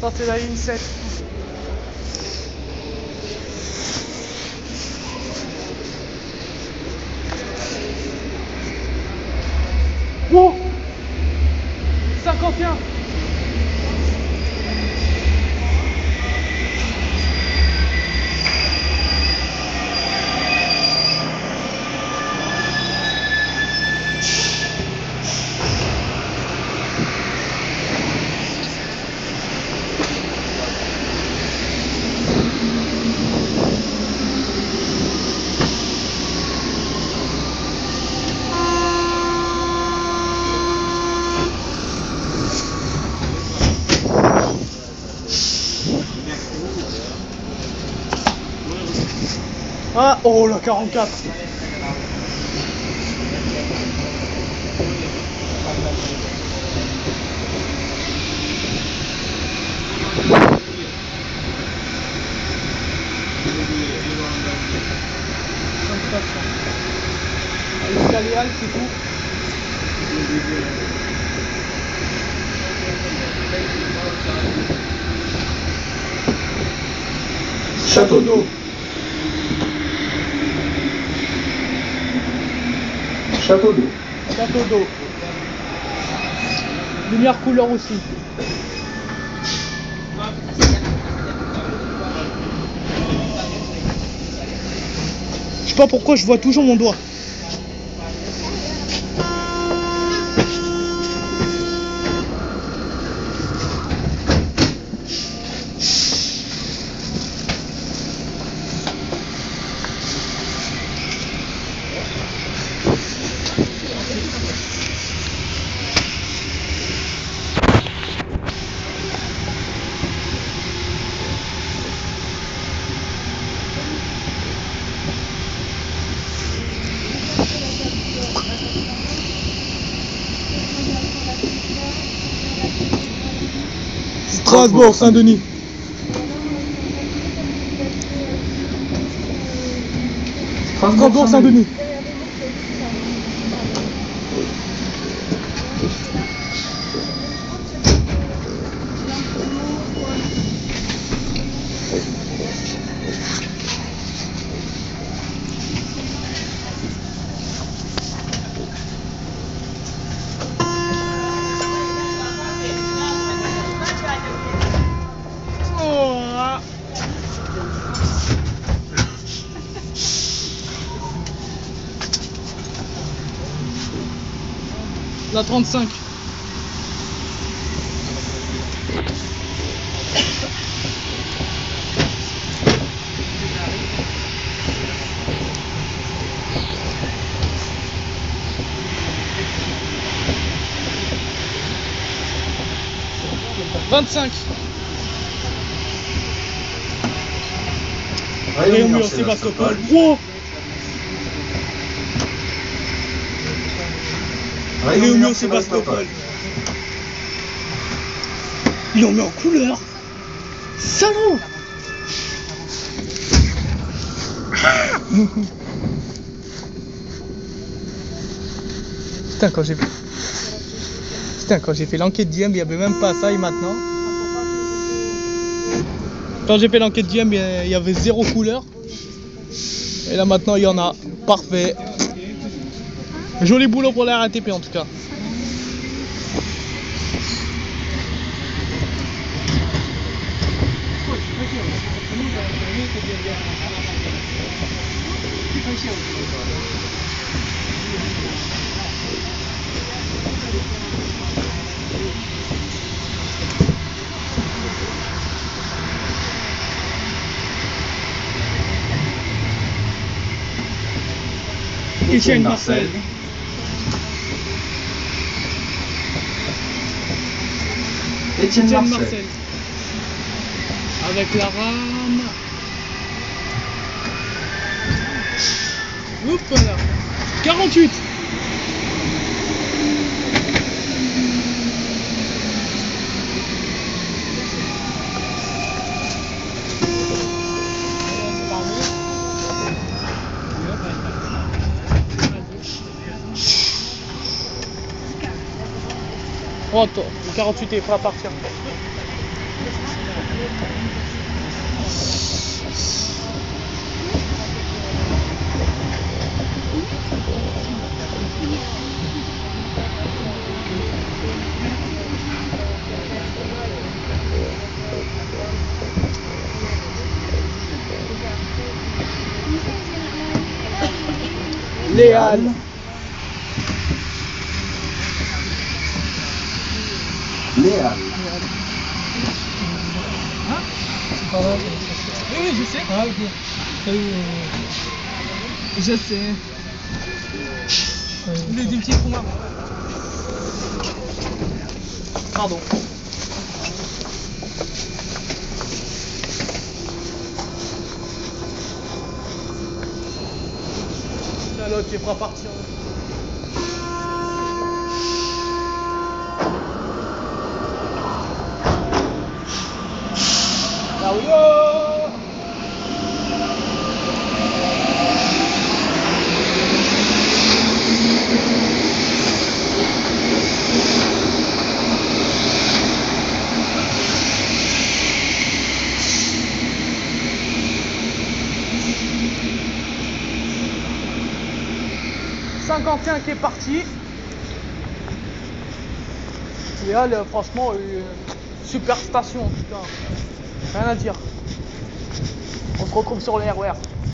tenter la ligne 7. Wow, 51. Ah, oh la 44. Jusqu'à Léal, c'est tout. Château d'eau. Château d'eau. Château d'eau. Lumière couleur aussi. Je sais pas pourquoi je vois toujours mon doigt. Strasbourg, Saint-Denis. Strasbourg, Saint-Denis. La 35. « 25. Rayon mur, Sébastopol. Wow. Rayon mur, Sébastopol. Ils l'ont mis en couleur. Salaud. Putain, quand j'ai fait l'enquête d'IM, il n'y avait même pas ça, et maintenant quand j'ai fait l'enquête d'IM, il y avait 0 couleur. Et là maintenant il y en a. Parfait. Joli boulot pour la RATP en tout cas. Étienne Marcel. Étienne Marcel. Avec la rame. Oups là. 48. Oh, le 48 est prêt à partir. Léal. Léal. Hein? C'est pas vrai. Oui, je sais. Ah, ok. Je sais. Les petits points. Pardon. Là, l'autre, il est prêt à partir. Là, oui. $51 qui est parti. Léal, franchement, super station, putain. Rien à dire. On se retrouve sur les RER.